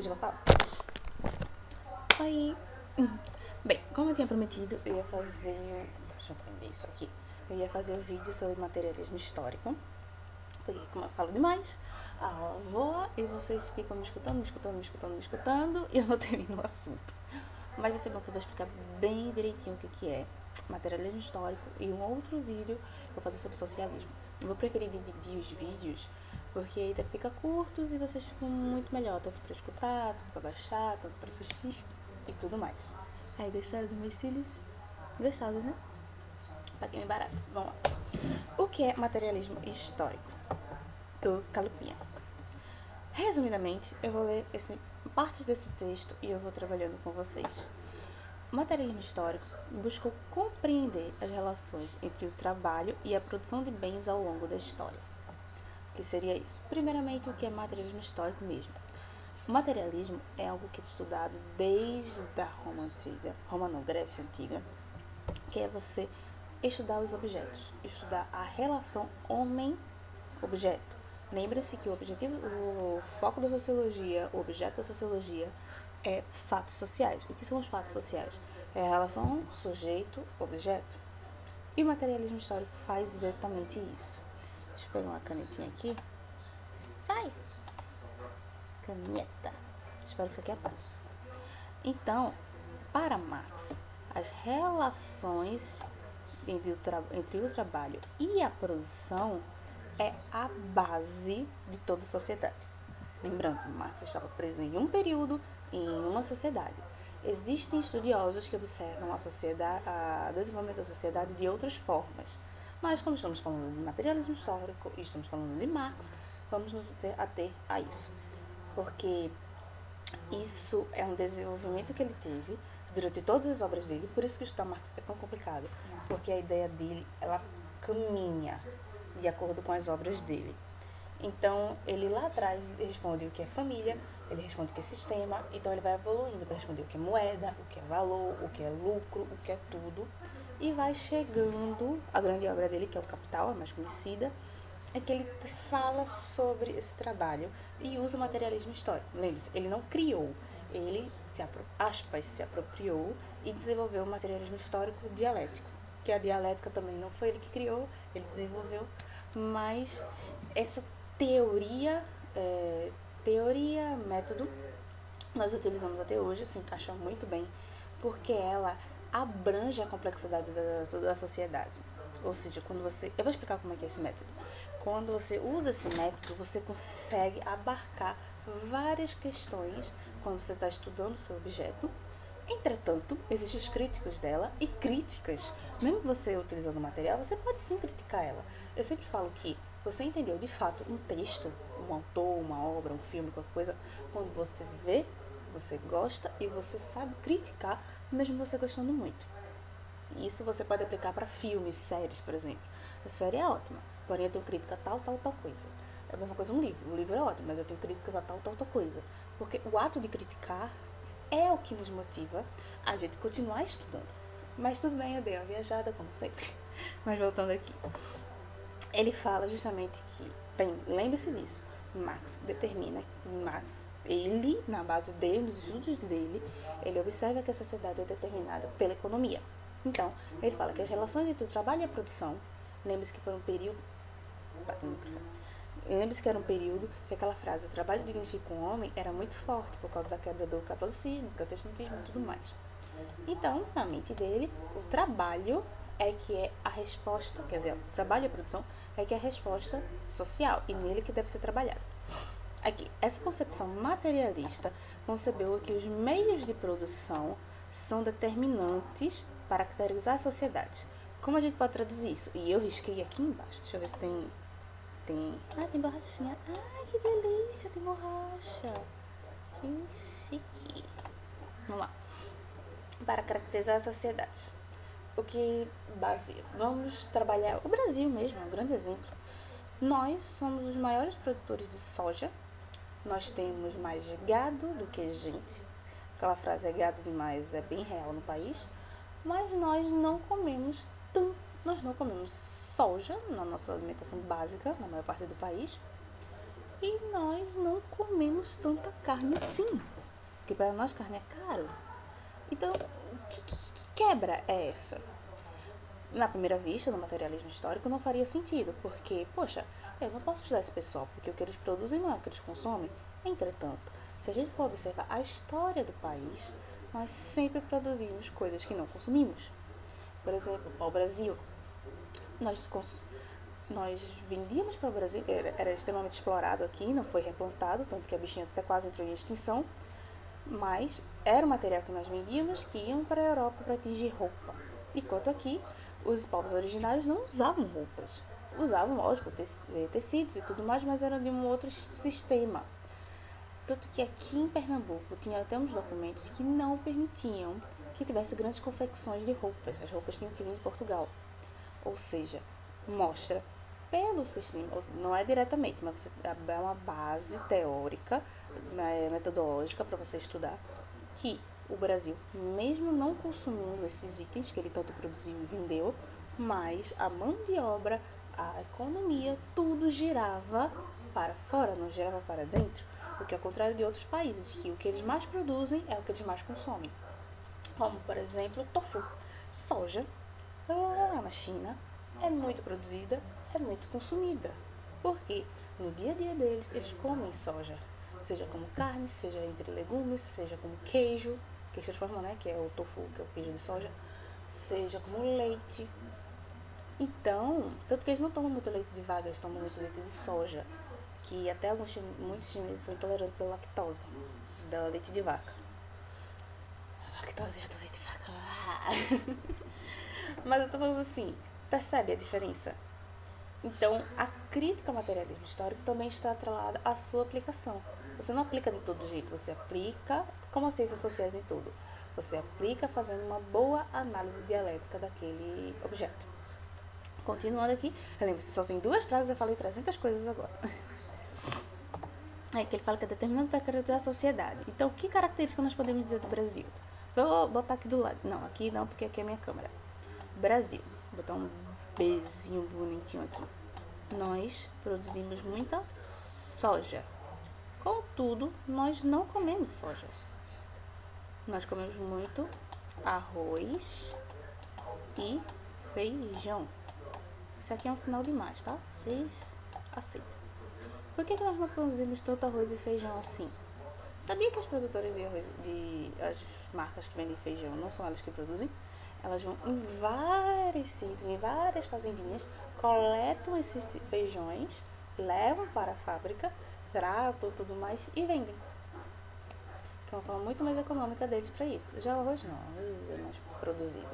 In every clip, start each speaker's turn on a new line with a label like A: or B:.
A: já vou falar. Oi! Bem, como eu tinha prometido, eu ia fazer... Deixa eu prender isso aqui. Eu ia fazer um vídeo sobre materialismo histórico. Porque, como eu falo demais, a aula voa e vocês ficam me escutando, e eu não termino o assunto. Mas vai ser bom que eu vou explicar bem direitinho o que é materialismo histórico e um outro vídeo eu vou fazer sobre socialismo. Eu vou preferir dividir os vídeos porque aí fica curtos e vocês ficam muito melhor, tanto para escutar, tanto para baixar, tanto para assistir e tudo mais. Aí gostaram dos meus cílios? Gostosos, né? Paguei bem barato. Vamos lá. O que é materialismo histórico? Do Calupinha. Resumidamente, eu vou ler partes desse texto e eu vou trabalhando com vocês. O materialismo histórico buscou compreender as relações entre o trabalho e a produção de bens ao longo da história. O que seria isso? Primeiramente, o que é materialismo histórico mesmo? O materialismo é algo que é estudado desde a Roma Antiga, Grécia Antiga, que é você estudar os objetos, estudar a relação homem-objeto. Lembre-se que o foco da sociologia, o objeto da sociologia é fatos sociais. O que são os fatos sociais? É a relação sujeito-objeto. E o materialismo histórico faz exatamente isso. Deixa eu pegar uma canetinha aqui. Sai! Caneta. Espero que isso aqui apague. Então, para Marx, as relações entre o trabalho e a produção é a base de toda a sociedade. Lembrando, Marx estava preso em um período, em uma sociedade. Existem estudiosos que observam o desenvolvimento da sociedade de outras formas. Mas, como estamos falando de materialismo histórico e estamos falando de Marx, vamos nos ater a isso. Porque isso é um desenvolvimento que ele teve durante todas as obras dele, por isso que estudar Marx é tão complicado. Porque a ideia dele, ela caminha de acordo com as obras dele. Então, ele lá atrás responde o que é família, ele responde o que é sistema, então ele vai evoluindo para responder o que é moeda, o que é valor, o que é lucro, o que é tudo. E vai chegando a grande obra dele, que é o Capital, a mais conhecida, é que ele fala sobre esse trabalho e usa o materialismo histórico. Lembre-se, ele não criou, ele se apropriou e desenvolveu o materialismo histórico dialético. Que a dialética também não foi ele que criou, ele desenvolveu, mas essa método, nós utilizamos até hoje, se encaixa muito bem, porque ela abrange a complexidade da sociedade. Ou seja, eu vou explicar como é que é esse método. Quando você usa esse método, você consegue abarcar várias questões quando você está estudando o seu objeto. Entretanto, existem os críticos dela e críticas. Mesmo você utilizando o material, você pode sim criticar ela. Eu sempre falo que você entendeu de fato um texto, um autor, uma obra, um filme, qualquer coisa, quando você vê, você gosta e você sabe criticar, mesmo você gostando muito. Isso você pode aplicar para filmes, séries, por exemplo. A série é ótima, porém eu tenho crítica a tal coisa. É a mesma coisa um livro. O livro é ótimo, mas eu tenho críticas a tal coisa. Porque o ato de criticar é o que nos motiva a gente continuar estudando. Mas tudo bem, eu dei uma viajada, como sempre. Mas voltando aqui. Ele fala justamente que, bem, lembre-se disso, Marx determina, ele, na base dele, nos estudos dele, ele observa que a sociedade é determinada pela economia. Então, ele fala que as relações entre o trabalho e a produção, lembre-se que era um período que aquela frase, o trabalho dignifica um homem, era muito forte por causa da quebra do catolicismo, protestantismo e tudo mais. Então, na mente dele, o trabalho é que é a resposta, quer dizer, o trabalho e a produção é que é a resposta social e nele que deve ser trabalhado. Aqui, essa concepção materialista concebeu que os meios de produção são determinantes para caracterizar a sociedade. Como a gente pode traduzir isso? E eu risquei aqui embaixo. Deixa eu ver se tem... tem borrachinha. Ai, que delícia, tem borracha. Que chique. Vamos lá. Para caracterizar a sociedade. O que baseia? Vamos trabalhar o Brasil mesmo, é um grande exemplo. Nós somos os maiores produtores de soja. Nós temos mais gado do que gente. Aquela frase é gado demais, é bem real no país. Mas nós não comemos soja na nossa alimentação básica, na maior parte do país. E nós não comemos tanta carne assim. Porque para nós carne é caro. Então, que quebra é essa? Na primeira vista, no materialismo histórico, não faria sentido, porque, poxa, eu não posso estudar esse pessoal, porque o que eles produzem não é o que eles consomem. Entretanto, se a gente for observar a história do país, nós sempre produzimos coisas que não consumimos. Por exemplo, ao Brasil, nós, nós vendíamos para o Brasil, que era extremamente explorado aqui, não foi replantado, tanto que a bichinha até quase entrou em extinção, mas era o material que nós vendíamos que iam para a Europa para atingir roupa. Enquanto aqui, os povos originários não usavam roupas. Usavam, lógico, tecidos e tudo mais, mas era de um outro sistema. Tanto que aqui em Pernambuco tinha até uns documentos que não permitiam que tivesse grandes confecções de roupas. As roupas tinham que vir de Portugal. Ou seja, mostra pelo sistema, não é diretamente, mas você dá uma base teórica, metodológica para você estudar, que o Brasil, mesmo não consumindo esses itens que ele tanto produziu e vendeu, mas a mão de obra, a economia, tudo girava para fora, não girava para dentro. O que é ao contrário de outros países, que o que eles mais produzem é o que eles mais consomem. Como, por exemplo, o tofu. Soja, lá na China, é muito produzida, é muito consumida. Porque no dia a dia deles, eles comem soja. Seja como carne, seja entre legumes, seja como queijo, que eles transformam, né? Que é o tofu, que é o queijo de soja. Seja como leite. Então, tanto que eles não tomam muito leite de vaca, eles tomam muito leite de soja. Que até muitos chineses são intolerantes à lactose, do leite de vaca. A lactose é do leite de vaca. Mas eu tô falando assim, percebe a diferença? Então, a crítica ao materialismo histórico também está atrelada à sua aplicação. Você não aplica de todo jeito, você aplica como as ciências sociais em tudo. Você aplica fazendo uma boa análise dialética daquele objeto. Continuando aqui, lembra, só tem 2 frases, eu falei 300 coisas agora. É que ele fala que é determinante para caracterizar a sociedade. Então, que característica nós podemos dizer do Brasil? Vou botar aqui do lado. Não, aqui não, porque aqui é a minha câmera. Brasil. Vou botar um Bzinho bonitinho aqui. Nós produzimos muita soja. Contudo, nós não comemos soja. Nós comemos muito arroz e feijão. Isso aqui é um sinal demais, tá? Vocês aceitam. Por que nós não produzimos tanto arroz e feijão assim? Sabia que as produtoras de arroz, as marcas que vendem feijão, não são elas que produzem? Elas vão em vários sítios, em várias fazendinhas, coletam esses feijões, levam para a fábrica, tratam tudo mais e vendem. Que é uma forma muito mais econômica deles para isso. Já o arroz não, o arroz é mais produzido.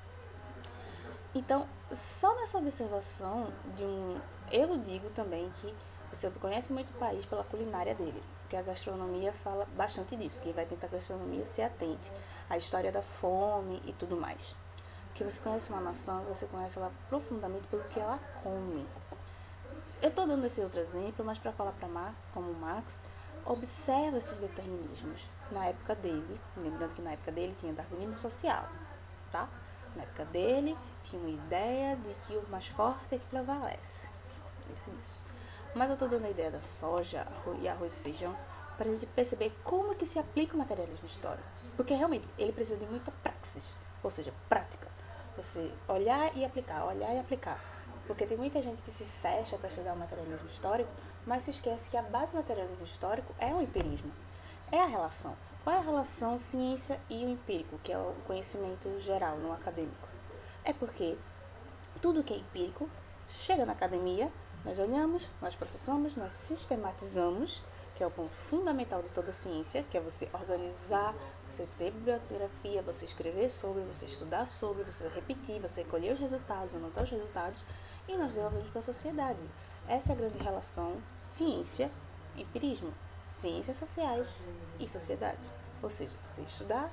A: Então, só nessa observação eu digo também que você conhece muito o país pela culinária dele, porque a gastronomia fala bastante disso. Quem vai tentar gastronomia se atente à história da fome e tudo mais. Porque você conhece uma nação, você conhece ela profundamente pelo que ela come. Eu estou dando esse outro exemplo, mas para falar como Marx, observa esses determinismos. Na época dele, lembrando que na época dele tinha darwinismo social, tá? Na época dele, tinha uma ideia de que o mais forte é que prevalece. Isso. Mas eu estou dando a ideia da soja e arroz e feijão para a gente perceber como que se aplica o materialismo histórico. Porque realmente ele precisa de muita praxis, ou seja, prática. Você olhar e aplicar, olhar e aplicar. Porque tem muita gente que se fecha para estudar o materialismo histórico, mas se esquece que a base do materialismo histórico é o empirismo. É a relação. Qual é a relação ciência e o empírico, que é o conhecimento geral, não acadêmico? É porque tudo que é empírico chega na academia, nós olhamos, nós processamos, nós sistematizamos, que é o ponto fundamental de toda a ciência, que é você organizar, você ter bibliografia, você escrever sobre, você estudar sobre, você repetir, você colher os resultados, anotar os resultados, e nós devolvemos para a sociedade. Essa é a grande relação ciência-empirismo, ciências sociais e sociedade. Ou seja, você estudar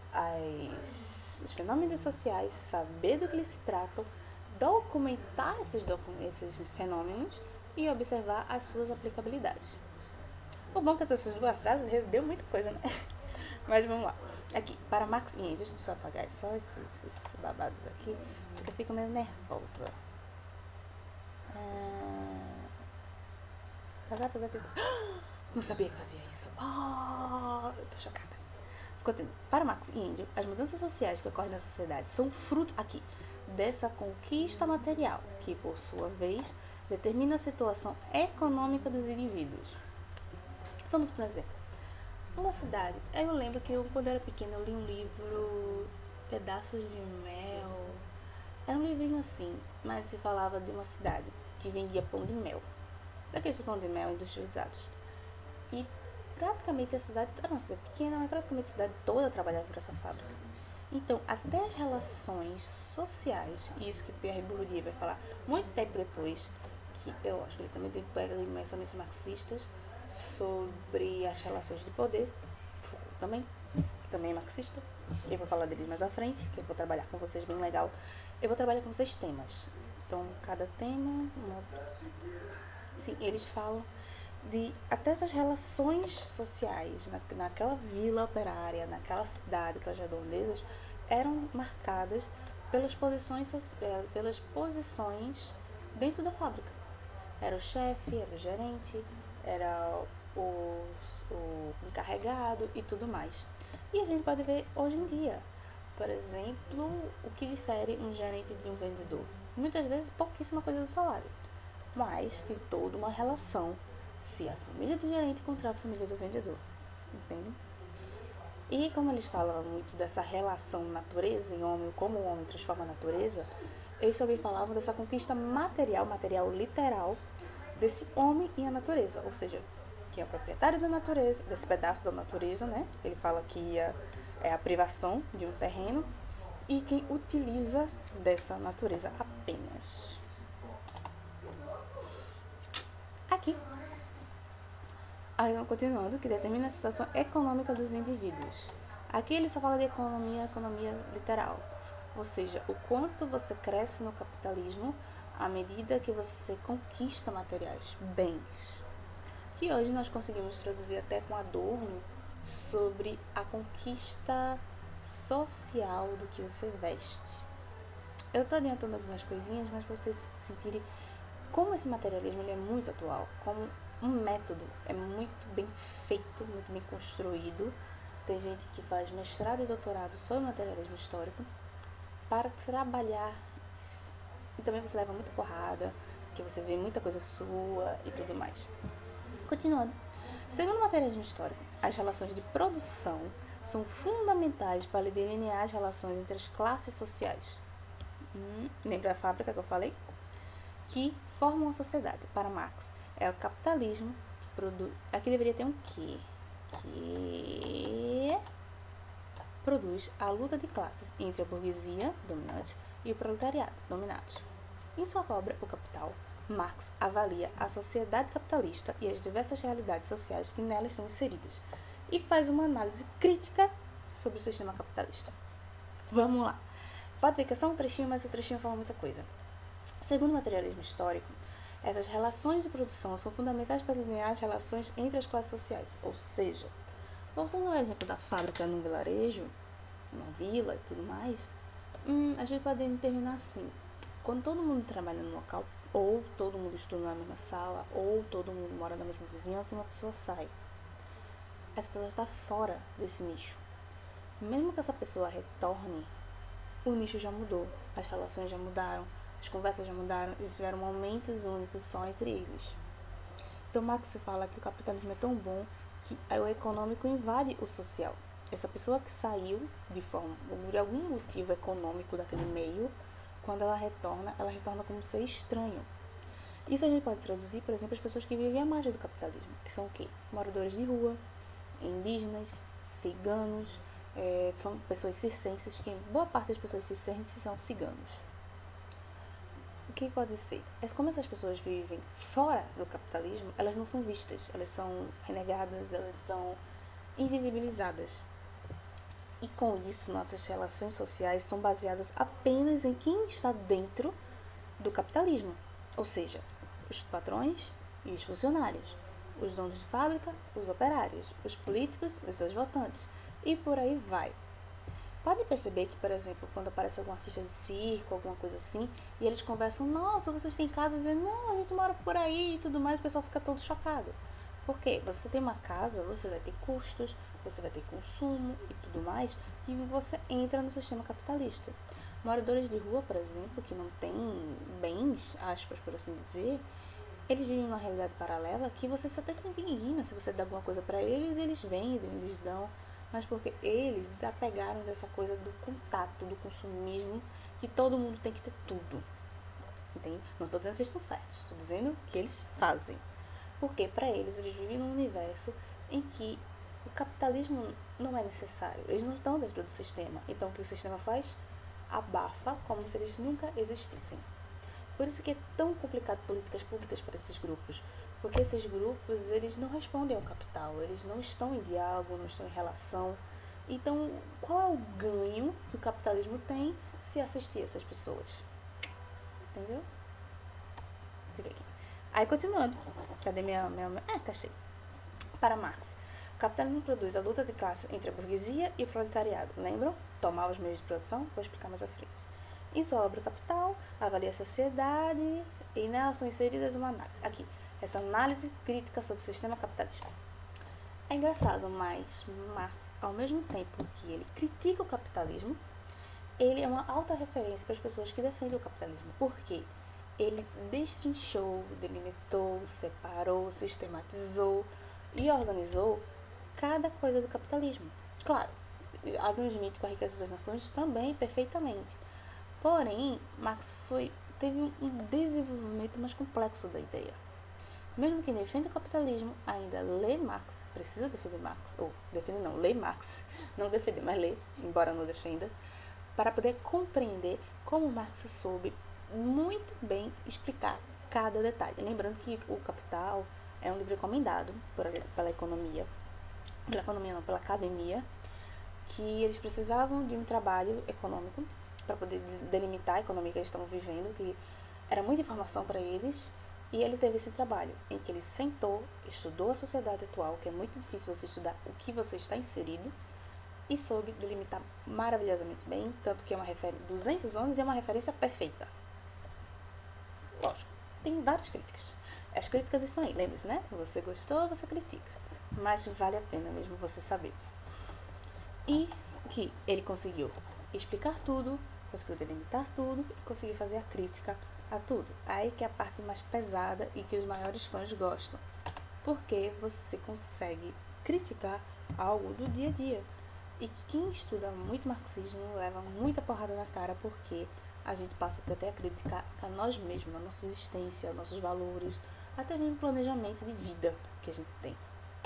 A: os fenômenos sociais, saber do que eles se tratam, documentar esses fenômenos e observar as suas aplicabilidades. O bom é que essas 2 frases deu muita coisa, né? Mas vamos lá. Aqui, para Marx e Engels, deixa eu apagar só esses babados aqui, porque eu fico meio nervosa. Não sabia que fazia isso. Eu tô chocada. Continuo. Para Marx e Engels, as mudanças sociais que ocorrem na sociedade são fruto aqui dessa conquista material, que por sua vez determina a situação econômica dos indivíduos. Vamos por exemplo. Uma cidade. Eu lembro que quando eu era pequena, eu li um livro, Pedaços de Mel. Era um livrinho assim, mas se falava de uma cidade que vendia pão de mel. Daqueles pão de mel industrializados. E praticamente a cidade, era uma cidade pequena, mas praticamente a cidade toda trabalhava para essa fábrica. Então, até as relações sociais, e isso que Pierre Bourdieu vai falar muito tempo depois, que eu acho que ele também tem pensamentos marxistas sobre as relações de poder, Foucault também, que também é marxista. Eu vou falar deles mais à frente, que eu vou trabalhar com vocês bem legal. Eu vou trabalhar com vocês temas. Então, cada tema, sim, eles falam de até essas relações sociais naquela vila operária, naquela cidade, aquelas redondezas, eram marcadas pelas posições dentro da fábrica. Era o chefe, era o gerente, era o encarregado e tudo mais. E a gente pode ver hoje em dia, por exemplo, o que difere um gerente de um vendedor. Muitas vezes pouquíssima coisa do salário, mas tem toda uma relação se a família do gerente encontrar a família do vendedor, entende? E como eles falam muito dessa relação natureza em homem, como o homem transforma a natureza, eles também falavam dessa conquista material literal, desse homem e a natureza, ou seja, que é o proprietário da natureza, desse pedaço da natureza, né? Ele fala que é a privação de um terreno e quem utiliza dessa natureza apenas. Aqui. Aí, continuando, que determina a situação econômica dos indivíduos. Aqui ele só fala de economia literal. Ou seja, o quanto você cresce no capitalismo à medida que você conquista materiais, bens. Que hoje nós conseguimos traduzir até com Adorno sobre a conquista social do que você veste. Eu estou adiantando algumas coisinhas, mas para vocês sentirem como esse materialismo ele é muito atual, como um método é muito bem feito, muito bem construído. Tem gente que faz mestrado e doutorado sobre materialismo histórico para trabalhar isso. E também você leva muita porrada, que você vê muita coisa sua e tudo mais. Continuando. Segundo o materialismo histórico, as relações de produção são fundamentais para delinear as relações entre as classes sociais. Lembra da fábrica que eu falei? Que formam a sociedade. Para Marx, é o capitalismo que produz. Aqui deveria ter um que produz a luta de classes entre a burguesia dominante e o proletariado dominados. Em sua obra, O Capital, Marx avalia a sociedade capitalista e as diversas realidades sociais que nela estão inseridas e faz uma análise crítica sobre o sistema capitalista. Vamos lá. Pode ver que é só um trechinho, mas esse trechinho fala muita coisa. Segundo o materialismo histórico, essas relações de produção são fundamentais para delinear as relações entre as classes sociais. Ou seja, voltando ao exemplo da fábrica no vilarejo, na vila e tudo mais, a gente pode determinar assim: quando todo mundo trabalha no local, ou todo mundo estuda na mesma sala, ou todo mundo mora na mesma vizinhança, uma pessoa sai. Essa pessoa está fora desse nicho. Mesmo que essa pessoa retorne, o nicho já mudou, as relações já mudaram, as conversas já mudaram, eles tiveram momentos únicos só entre eles. Então Marx fala que o capitalismo é tão bom que o econômico invade o social. Essa pessoa que saiu por algum motivo econômico daquele meio, quando ela retorna como ser estranho. Isso a gente pode traduzir, por exemplo, as pessoas que vivem à margem do capitalismo, que são o quê? Moradores de rua, indígenas, ciganos, pessoas circenses, que boa parte das pessoas circenses são ciganos. O que pode ser? Como essas pessoas vivem fora do capitalismo, elas não são vistas, elas são renegadas, elas são invisibilizadas. E com isso, nossas relações sociais são baseadas apenas em quem está dentro do capitalismo. Ou seja, os patrões e os funcionários, os donos de fábrica, os operários, os políticos e seus votantes. E por aí vai. Pode perceber que, por exemplo, quando aparece algum artista de circo, alguma coisa assim, e eles conversam: nossa, vocês têm casa, dizendo: não, a gente mora por aí e tudo mais, o pessoal fica todo chocado. Porque você tem uma casa, você vai ter custos, você vai ter consumo e tudo mais, e você entra no sistema capitalista. Moradores de rua, por exemplo, que não têm bens, aspas, por assim dizer, eles vivem uma realidade paralela que você até se indigna se você dá alguma coisa para eles, eles vendem, eles dão, mas porque eles desapegaram dessa coisa do contato, do consumismo, que todo mundo tem que ter tudo. Entende? Não estou dizendo que eles estão certos, estou dizendo que eles fazem. Porque para eles vivem num universo em que o capitalismo não é necessário. Eles não estão dentro do sistema. Então o que o sistema faz? Abafa como se eles nunca existissem. Por isso que é tão complicado políticas públicas para esses grupos. Porque esses grupos, eles não respondem ao capital. Eles não estão em diálogo, não estão em relação. Então, qual é o ganho que o capitalismo tem se assistir essas pessoas? Entendeu? Fica aqui. Aí, continuando. Cadê minha... achei. Para Marx, o capitalismo produz a luta de classe entre a burguesia e o proletariado. Lembram? Tomar os meios de produção? Vou explicar mais à frente. Em sua obra Capital, avalia a sociedade e nela são inseridas uma análise. Aqui, essa análise crítica sobre o sistema capitalista. É engraçado, mas Marx, ao mesmo tempo que ele critica o capitalismo, ele é uma alta referência para as pessoas que defendem o capitalismo. Por quê? Ele destrinchou, delimitou, separou, sistematizou e organizou cada coisa do capitalismo. Claro, admite com a riqueza das nações também perfeitamente. Porém, Marx teve um desenvolvimento mais complexo da ideia. Mesmo quem defende o capitalismo ainda lê Marx, precisa defender Marx, ou defender não, lê Marx, não defender, mas lê, embora não defenda, para poder compreender como Marx soube muito bem explicar cada detalhe. Lembrando que o Capital é um livro recomendado pela academia, que eles precisavam de um trabalho econômico para poder delimitar a economia que eles estavam vivendo, que era muita informação para eles, e ele teve esse trabalho, em que ele sentou, estudou a sociedade atual, que é muito difícil você estudar o que você está inserido, e soube delimitar maravilhosamente bem, tanto que é uma referência, 200 anos e é uma referência perfeita. Lógico, tem várias críticas. As críticas estão aí, lembre-se, né? Você gostou, você critica. Mas vale a pena mesmo você saber. E que ele conseguiu explicar tudo, conseguiu delimitar tudo e conseguiu fazer a crítica a tudo. Aí que é a parte mais pesada e que os maiores fãs gostam. Porque você consegue criticar algo do dia a dia. E que quem estuda muito marxismo leva muita porrada na cara porque a gente passa até a criticar a nós mesmos, a nossa existência, nossos valores, até mesmo o planejamento de vida que a gente tem.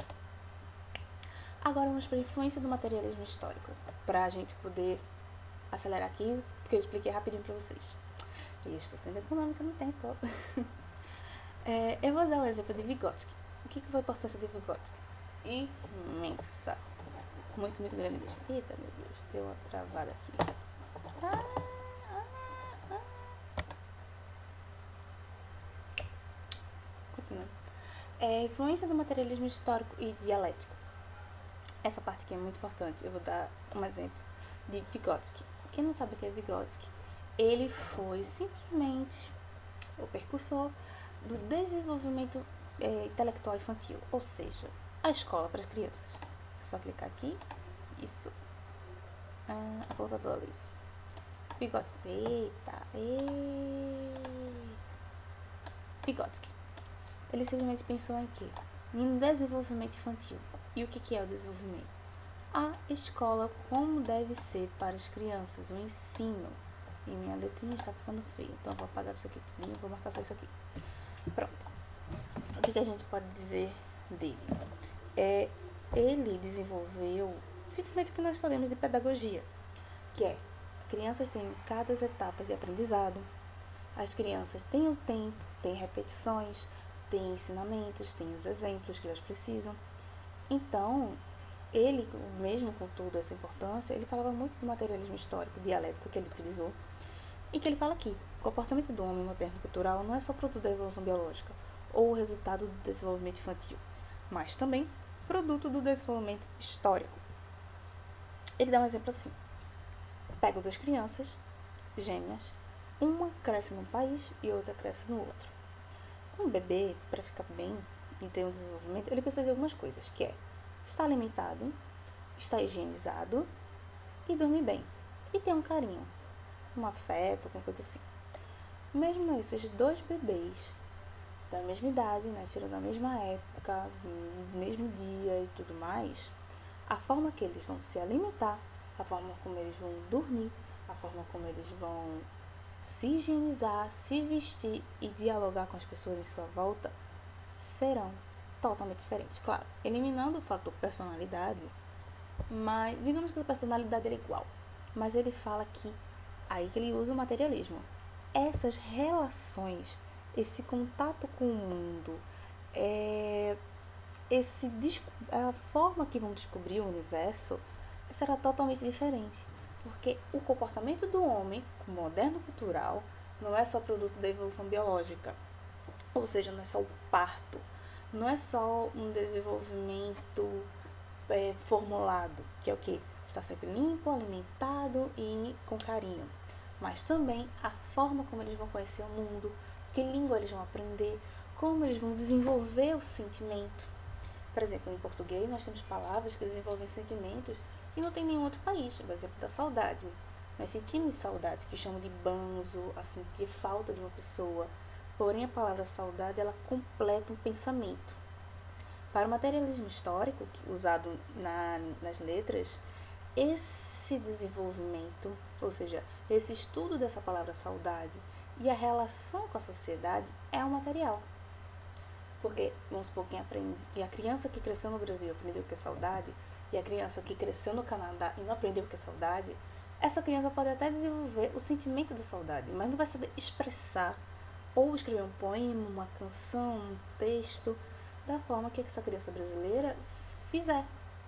A: Agora vamos para a influência do materialismo histórico, para a gente poder acelerar aqui, porque eu expliquei rapidinho para vocês. E estou sendo econômica no tempo. Eu vou dar um exemplo de Vygotsky. O que foi a importância de Vygotsky? Imensa. Muito, muito grande mesmo. Eita, meu Deus, deu uma travada aqui. Continuando. Influência do materialismo histórico e dialético. Essa parte aqui é muito importante. Eu vou dar um exemplo de Vygotsky. Quem não sabe o que é Vygotsky, ele foi simplesmente o precursor do desenvolvimento intelectual infantil, ou seja, a escola para as crianças. É só clicar aqui. Isso. A volta do Alice. Vygotsky. Eita. Vygotsky. Ele simplesmente pensou em quê? Em desenvolvimento infantil. E o que é o desenvolvimento? A escola como deve ser para as crianças, o ensino. E minha letrinha está ficando feia, então eu vou apagar isso aqui tudinho, vou marcar só isso aqui. Pronto. O que a gente pode dizer dele? Ele desenvolveu simplesmente o que nós sabemos de pedagogia, que é, crianças têm cada etapa de aprendizado, as crianças têm o tempo, têm repetições, têm ensinamentos, têm os exemplos que elas precisam. Então, ele, mesmo com toda essa importância, ele falava muito do materialismo histórico, dialético que ele utilizou, e que ele fala aqui, o comportamento do homem moderno cultural não é só produto da evolução biológica, ou o resultado do desenvolvimento infantil, mas também produto do desenvolvimento histórico. Ele dá um exemplo assim, pega duas crianças, gêmeas, uma cresce num país e outra cresce no outro. Um bebê, para ficar bem de ter um desenvolvimento, ele precisa de algumas coisas, que é estar alimentado, estar higienizado e dormir bem. E ter um carinho, um afeto, alguma coisa assim. Mesmo esses dois bebês da mesma idade, nasceram na mesma época, no mesmo dia e tudo mais, a forma que eles vão se alimentar, a forma como eles vão dormir, a forma como eles vão se higienizar, se vestir e dialogar com as pessoas em sua volta serão totalmente diferentes. Claro, eliminando o fator personalidade, mas digamos que a personalidade é igual, mas ele fala que aí que ele usa o materialismo. Essas relações, esse contato com o mundo, a forma que vão descobrir o universo será totalmente diferente. Porque o comportamento do homem, moderno cultural, não é só produto da evolução biológica. Ou seja, não é só o parto, não é só um desenvolvimento formulado, que é o quê? Estar sempre limpo, alimentado e com carinho. Mas também a forma como eles vão conhecer o mundo, que língua eles vão aprender, como eles vão desenvolver o sentimento. Por exemplo, em português nós temos palavras que desenvolvem sentimentos que não tem em nenhum outro país. Por exemplo, da saudade. Nós sentimos saudade, que chamam de banzo, a sentir falta de uma pessoa. Porém, a palavra saudade, ela completa um pensamento. Para o materialismo histórico, usado nas letras, esse desenvolvimento, ou seja, esse estudo dessa palavra saudade e a relação com a sociedade é o material. Porque, vamos supor, que a criança que cresceu no Brasil aprendeu o que é saudade, e a criança que cresceu no Canadá e não aprendeu o que é saudade, essa criança pode até desenvolver o sentimento da saudade, mas não vai saber expressar ou escrever um poema, uma canção, um texto, da forma que essa criança brasileira fizer.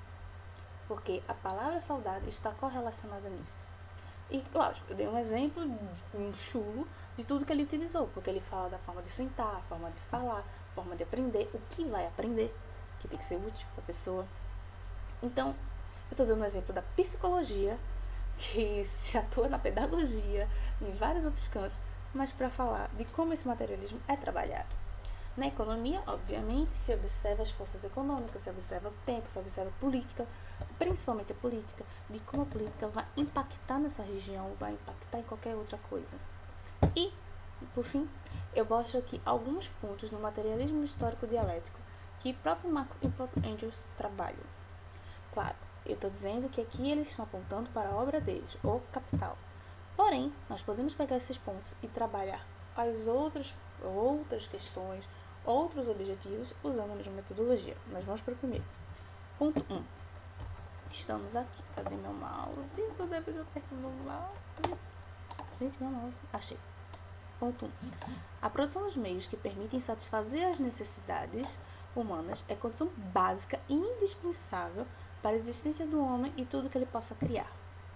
A: Porque a palavra saudade está correlacionada nisso. E, lógico, eu dei um exemplo, um chulo, de tudo que ele utilizou, porque ele fala da forma de sentar, a forma de falar, a forma de aprender, o que vai aprender, que tem que ser útil para a pessoa. Então, eu estou dando um exemplo da psicologia, que se atua na pedagogia, em vários outros cantos, mas para falar de como esse materialismo é trabalhado. Na economia, obviamente, se observa as forças econômicas, se observa o tempo, se observa a política, principalmente a política, de como a política vai impactar nessa região, vai impactar em qualquer outra coisa. E, por fim, eu mostro aqui alguns pontos no materialismo histórico dialético que o próprio Marx e o próprio Engels trabalham. Claro, eu estou dizendo que aqui eles estão apontando para a obra deles, o Capital. Porém, nós podemos pegar esses pontos e trabalhar as outras questões, outros objetivos, usando a mesma metodologia. Mas vamos para o primeiro. Ponto 1. Estamos aqui. Cadê meu mouse? Toda vez eu perco meu mouse. Gente, meu mouse. Achei. Ponto 1. A produção dos meios que permitem satisfazer as necessidades humanas é condição básica e indispensável para a existência do homem e tudo que ele possa criar.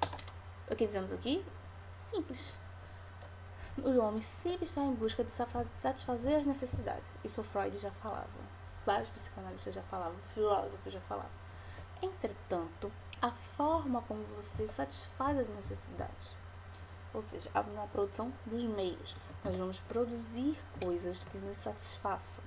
A: O que dizemos aqui? Simples. O homem sempre está em busca de satisfazer as necessidades. Isso Freud já falava. Vários psicanalistas já falavam, filósofos já falavam. Entretanto, a forma como você satisfaz as necessidades, ou seja, na produção dos meios, nós vamos produzir coisas que nos satisfaçam.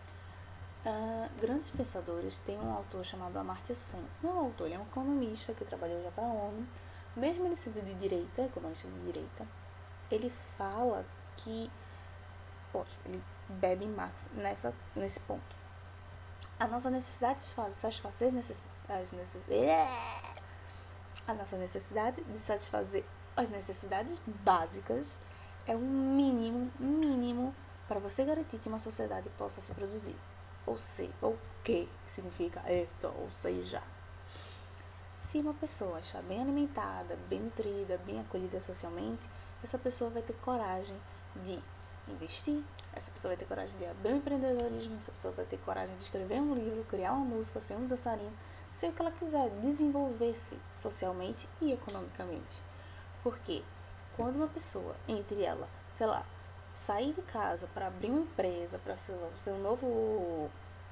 A: Grandes pensadores, tem um autor chamado Amartya Sen. Não é um autor, ele é um economista que trabalhou já para a ONU. Mesmo ele sendo de direita, economista de direita, ele fala que, lógico, ele bebe em Marx nesse ponto. A nossa necessidade de satisfazer a nossa necessidade de satisfazer as necessidades básicas é um mínimo para você garantir que uma sociedade possa se produzir. Ou que significa isso, ou seja, se uma pessoa está bem alimentada, bem nutrida, bem acolhida socialmente, essa pessoa vai ter coragem de investir, essa pessoa vai ter coragem de abrir um empreendedorismo, essa pessoa vai ter coragem de escrever um livro, criar uma música, ser um dançarino, ser o que ela quiser, desenvolver-se socialmente e economicamente. Porque quando uma pessoa, entre ela, sei lá, sair de casa para abrir uma empresa, para ser um novo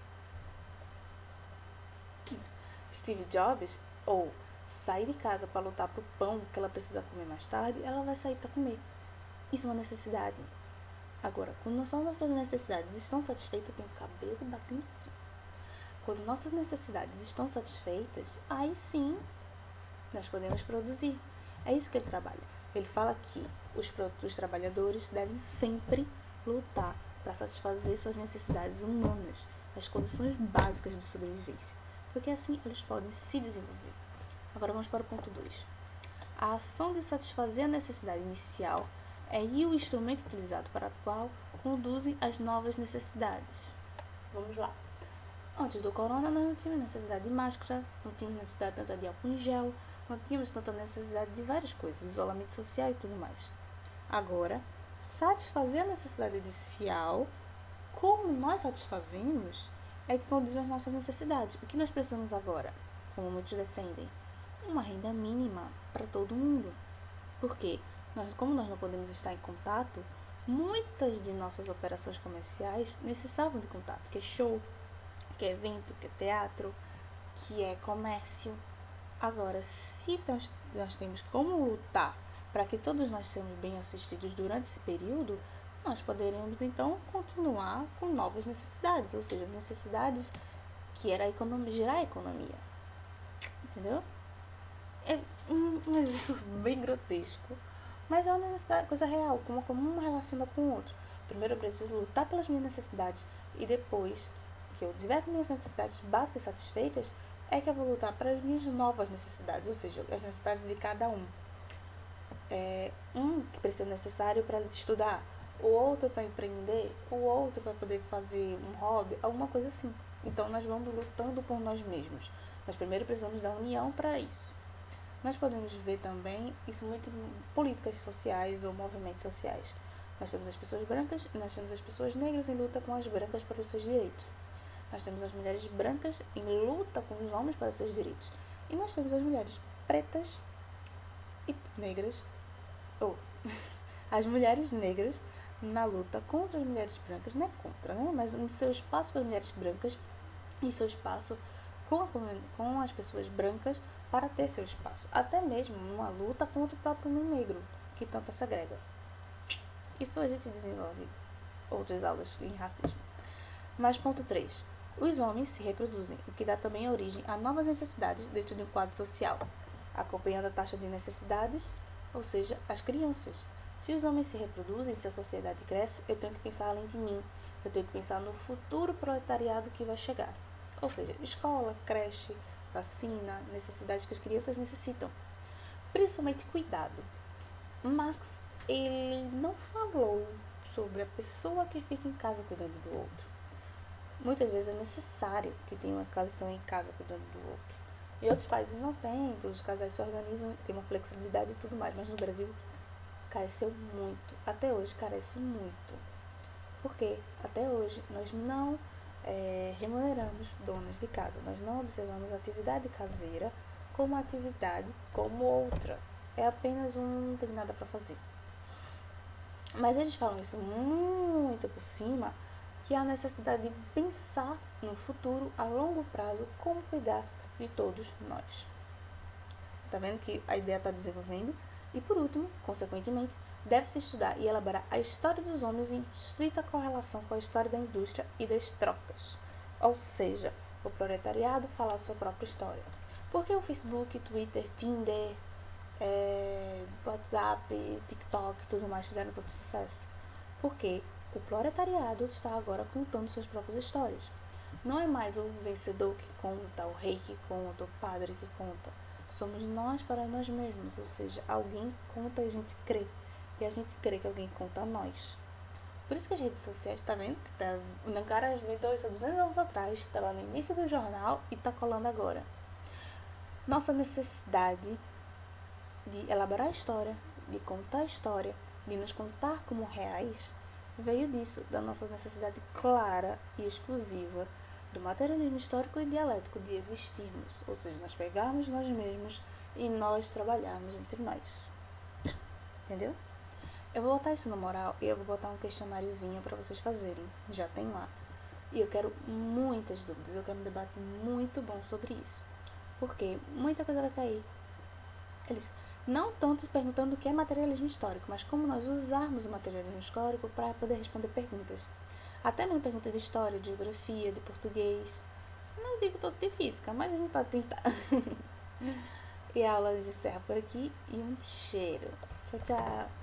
A: Steve Jobs, ou sair de casa para lutar pro pão que ela precisa comer mais tarde, ela vai sair para comer. Isso é uma necessidade. Agora, quando nossas necessidades estão satisfeitas, tem o cabelo batendo aqui. Quando nossas necessidades estão satisfeitas, aí sim nós podemos produzir. É isso que ele trabalha. Ele fala que os trabalhadores devem sempre lutar para satisfazer suas necessidades humanas, as condições básicas de sobrevivência, porque assim eles podem se desenvolver. Agora vamos para o ponto 2. A ação de satisfazer a necessidade inicial é o instrumento utilizado para a qual conduzem as novas necessidades. Vamos lá. Antes do corona, nós não tínhamos necessidade de máscara, não tínhamos necessidade tanta de álcool em gel, não tínhamos tanta necessidade de várias coisas, isolamento social e tudo mais. Agora, satisfazer a necessidade inicial, como nós satisfazemos, é que condiz as nossas necessidades. O que nós precisamos agora, como muitos defendem? Uma renda mínima para todo mundo. Porque, como nós não podemos estar em contato, muitas de nossas operações comerciais necessitavam de contato, que é show, que é evento, que é teatro, que é comércio. Agora, se nós temos como lutar para que todos nós sejamos bem assistidos durante esse período, nós poderemos então continuar com novas necessidades, ou seja, necessidades que era gerar a economia. Entendeu? É um exemplo bem grotesco, mas é uma coisa real, como um relaciona com o outro. Primeiro eu preciso lutar pelas minhas necessidades e depois que eu tiver com minhas necessidades básicas satisfeitas, é que eu vou lutar para as minhas novas necessidades, ou seja, as necessidades de cada um. Um que precisa necessário para estudar, o outro para empreender, o outro para poder fazer um hobby, alguma coisa assim. Então nós vamos lutando por nós mesmos, mas primeiro precisamos da união para isso. Nós podemos ver também isso muito em políticas sociais ou movimentos sociais. Nós temos as pessoas brancas e nós temos as pessoas negras em luta com as brancas para os seus direitos. Nós temos as mulheres brancas em luta com os homens para os seus direitos. E nós temos as mulheres pretas e negras, ou as mulheres negras na luta contra as mulheres brancas, não é contra, né? Mas em seu espaço com as mulheres brancas e seu espaço com as pessoas brancas para ter seu espaço. Até mesmo uma luta contra o próprio negro, que tanto segrega. Isso a gente desenvolve outras aulas em racismo. Mas ponto 3. Os homens se reproduzem, o que dá também origem a novas necessidades dentro de um quadro social, acompanhando a taxa de necessidades, ou seja, as crianças. Se os homens se reproduzem, se a sociedade cresce, eu tenho que pensar além de mim, eu tenho que pensar no futuro proletariado que vai chegar. Ou seja, escola, creche, vacina, necessidades que as crianças necessitam. Principalmente cuidado. Marx, ele não falou sobre a pessoa que fica em casa cuidando do outro. Muitas vezes é necessário que tenha uma casal em casa cuidando do outro. Em outros países não tem, os casais se organizam, tem uma flexibilidade e tudo mais, mas no Brasil careceu muito, até hoje carece muito. Porque até hoje nós não remuneramos donas de casa, nós não observamos a atividade caseira como atividade como outra. É apenas não tem nada para fazer. Mas eles falam isso muito por cima, que há a necessidade de pensar no futuro, a longo prazo, como cuidar de todos nós. Tá vendo que a ideia está desenvolvendo? E por último, consequentemente, deve-se estudar e elaborar a história dos homens em estrita correlação com a história da indústria e das trocas. Ou seja, o proletariado falar a sua própria história. Por que o Facebook, Twitter, Tinder, WhatsApp, TikTok e tudo mais fizeram tanto sucesso? Porque o proletariado está agora contando suas próprias histórias. Não é mais o vencedor que conta, o rei que conta, o padre que conta. Somos nós para nós mesmos, ou seja, alguém conta e a gente crê. E a gente crê que alguém conta a nós. Por isso que as redes sociais, tá vendo? Que tá, o cara inventou isso há 200 anos atrás, está lá no início do jornal e tá colando agora. Nossa necessidade de elaborar a história, de contar a história, de nos contar como reais, veio disso, da nossa necessidade clara e exclusiva do materialismo histórico e dialético de existirmos, ou seja, nós pegarmos nós mesmos e nós trabalharmos entre nós. Entendeu? Eu vou botar isso no moral e eu vou botar um questionáriozinho para vocês fazerem, já tem lá. E eu quero muitas dúvidas, eu quero um debate muito bom sobre isso, porque muita coisa vai cair. Não tanto perguntando o que é materialismo histórico, mas como nós usarmos o materialismo histórico para poder responder perguntas. Até mesmo perguntas de história, de geografia, de português. Não digo tanto de física, mas a gente pode tentar. E a aula de encerra por aqui e um cheiro. Tchau, tchau.